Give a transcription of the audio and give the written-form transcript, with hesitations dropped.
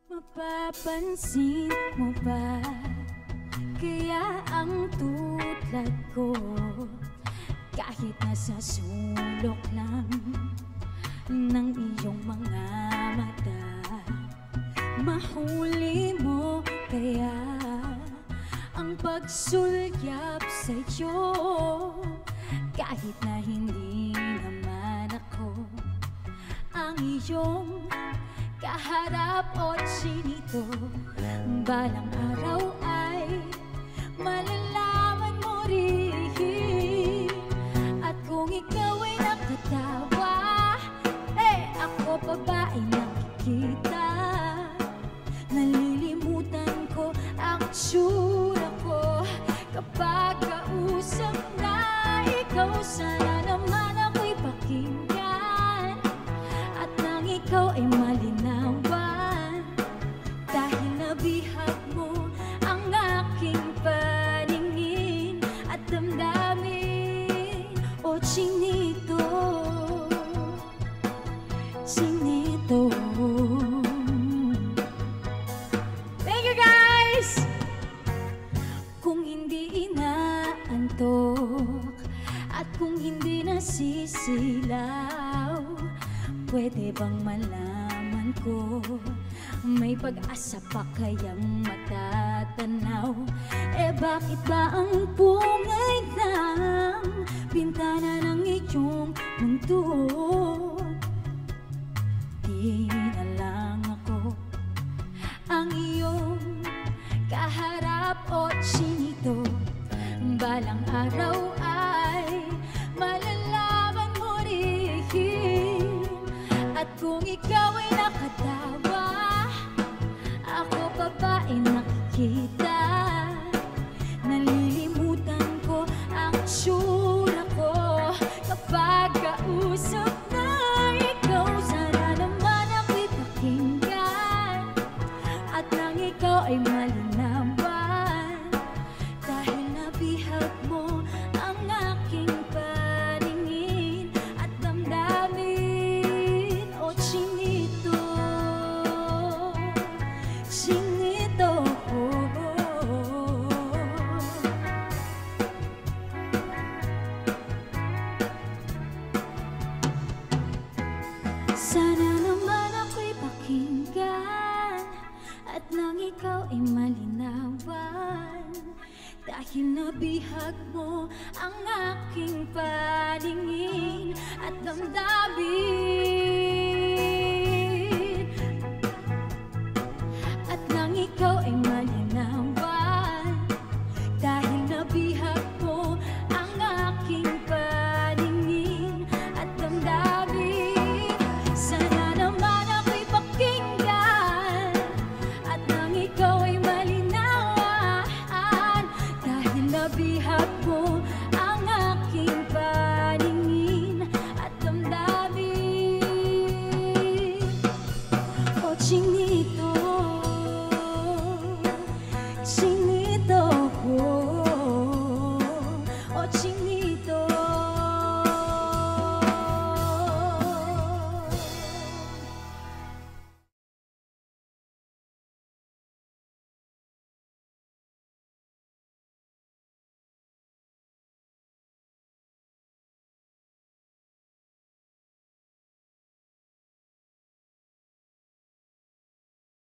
Mapapansin mo ba kaya ang tulad ko, kahit nasa sulok lang ng iyong mga mata, mahuli mo kaya ang pagsulyap sa'yo, kahit na hindi naman ako ang iyong kaharap o chinito. Balang araw ay malalaman mo rin, at kung ikaw ay nakatawa, ako pa ba ay nakikita? Nalilimutan ko ang tsura ko kapag kausap na ikaw. Sana naman ako'y pakinggan at nang ikaw ay malinawan, dahil nabihag mo ang aking paningin at damdamin. O chinito, chinito. Thank you guys! Kung hindi inaantok at kung hindi nasisilaw, pwede bang malaman ko may pag-asa pa kayang matatanaw? Bakit ba ang bungay ng bintana ng iyong mundo di na lang ako ang iyong kaharap o chinito? Balang araw ay malalaman mo rin, at kung ikaw ay nakatawa, ako pa ba ay nakikita? Nalilimutan ko ang tsura ko kapag kausap na ikaw. Sana naman ako'y pakinggan at nang ikaw ay malinawan, dahil nabihag mo ang aking paningin at damdamin. O chinito, chinito. Sana naman ako'y pakinggan at nang ikaw ay malinawan, dahil nabihag mo ang aking paningin at damdamin. At nang ikaw ay malinawan, dahil nabihag mo ang aking paningin at damdamin. Sana naman ako'y pakinggan at nang ikaw ay malinawan, dahil nabihag mo ang aking paningin at damdamin. O chinito.